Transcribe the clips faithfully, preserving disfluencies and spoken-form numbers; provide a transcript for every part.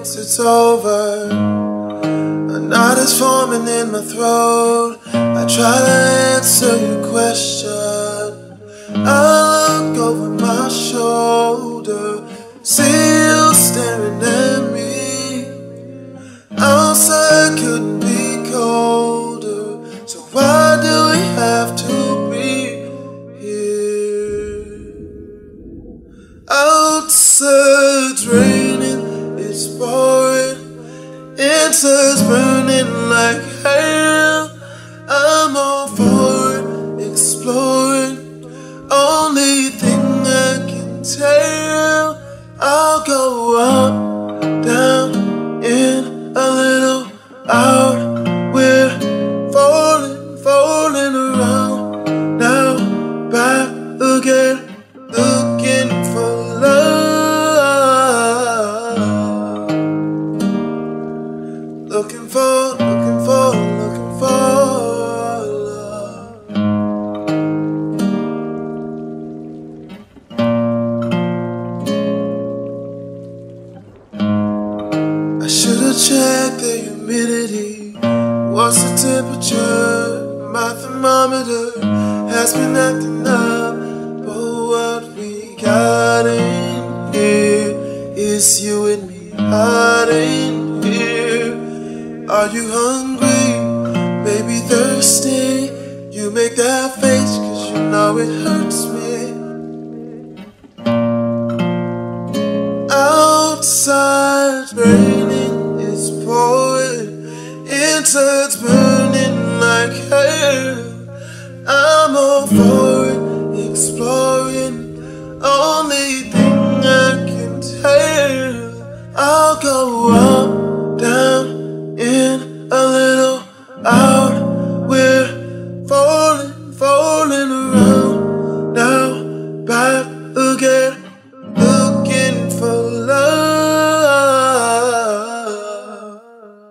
once it's over, a knot is forming in my throat. I try to answer your question. I look over my shoulder, see you staring at me. Outside couldn't be colder, so why do we have to be here? Outside's raining, it's pouring, inside's burning like hell. I'm all for it, exploring, only thing I can tell. I'll go up, down, in, a little out. We're falling, falling around, now back again, looking for love. Looking for, looking for, looking for love. I should've checked the humidity. What's the temperature? My thermometer has been acting up, but what we got in here is you and me hiding here. Are you hungry? Maybe thirsty? You make that face cause you know it hurts me. Outside raining, it's pouring, inside's burning like hell. I'm all for it, exploring, only thing I can tell. I'll go up, down, in, a little out. We're falling, falling around, now back again, looking for love.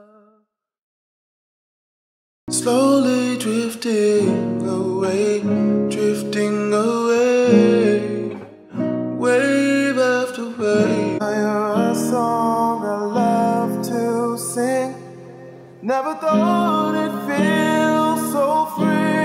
Slowly drifting away, drifting away, wave after wave. I hear a song I love to sing. Never thought it'd feel so free.